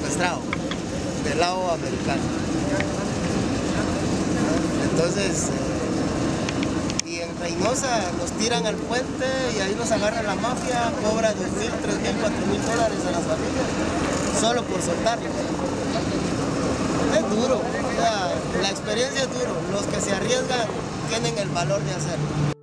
secuestrado del lado americano. Entonces, y en Reynosa los tiran al puente y ahí los agarra la mafia, cobra $2,000, $3,000, $4,000 a las familias, solo por soltarlos. Es duro, o sea, la experiencia es duro, los que se arriesgan tienen el valor de hacerlo.